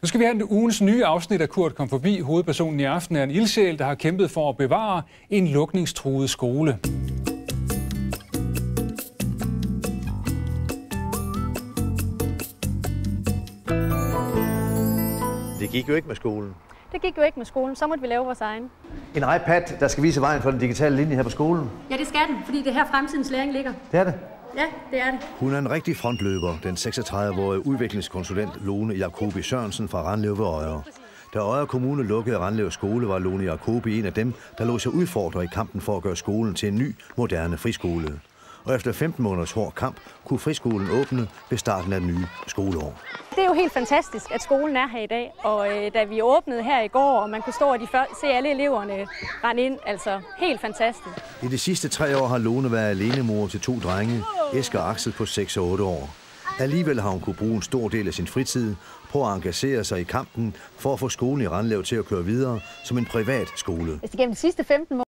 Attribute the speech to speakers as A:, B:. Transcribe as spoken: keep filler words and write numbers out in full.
A: Nu skal vi have en ugens nye afsnit af Kurt kom forbi. Hovedpersonen i aften er en ildsjæl, der har kæmpet for at bevare en lukningstruet skole.
B: Det gik jo ikke med skolen.
C: Det gik jo ikke med skolen, så måtte vi lave vores egen.
B: En iPad, der skal vise vejen for den digitale linje her på skolen.
C: Ja, det skal den, fordi det er her fremtidens læring ligger.
B: Det er det.
C: Ja, det er det.
B: Hun er en rigtig frontløber, den seksogtredive-årige udviklingskonsulent Lone Jacobi Sørensen fra Randlev ved Odder. Da Odder Kommune lukkede Randlev skole, var Lone Jacobi en af dem, der lod sig udfordre i kampen for at gøre skolen til en ny, moderne friskole. Og efter femten måneders hård kamp kunne friskolen åbne ved starten af det nye skoleår.
C: Det er jo helt fantastisk, at skolen er her i dag, og øh, da vi åbnede her i går, og man kunne stå og de før, se alle eleverne rende ind, altså helt fantastisk.
B: I de sidste tre år har Lone været alenemor til to drenge, Eske og Axel på seks og otte år. Alligevel har hun kunne bruge en stor del af sin fritid på at engagere sig i kampen for at få skolen i Randlev til at køre videre som en privat skole.
C: Gennem de sidste femten